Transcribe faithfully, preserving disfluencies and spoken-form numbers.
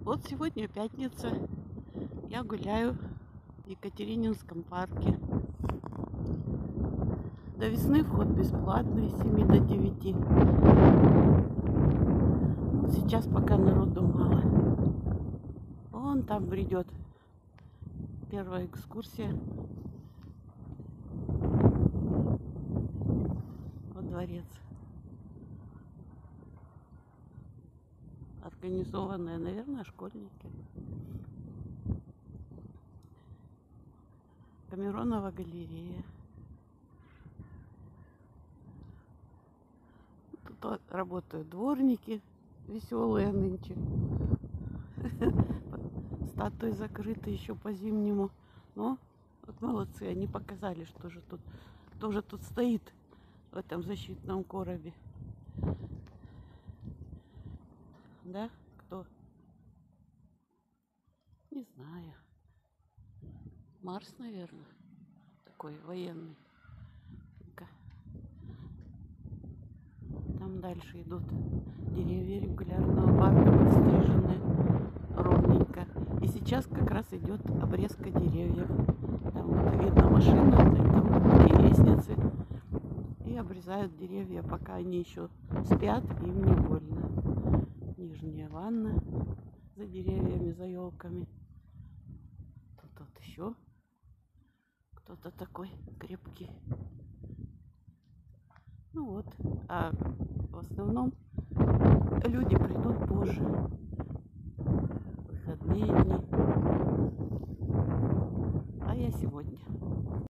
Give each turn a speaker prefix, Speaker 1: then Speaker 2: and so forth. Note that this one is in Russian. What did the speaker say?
Speaker 1: Вот сегодня пятница. Я гуляю в Екатерининском парке. До весны вход бесплатный с семи до девяти. Сейчас пока народу мало. Вон там бредет первая экскурсия во дворец. Организованная, наверное, школьники. Камеронова галерея. Тут работают дворники веселые нынче. Статуи закрыты еще по-зимнему. Но вот молодцы, они показали, что же тут, кто же тут стоит в этом защитном коробе. Да? Кто? Не знаю. Марс, наверное. Такой военный. Там дальше идут деревья регулярного парка, подстриженные ровненько. И сейчас как раз идет обрезка деревьев. Там вот видно машину, там и лестницы. И обрезают деревья, пока они еще спят, им не больно. Нижняя ванна за деревьями, за елками. Тут вот еще кто-то такой крепкий. Ну вот, а в основном люди придут позже, выходные дни, а я сегодня.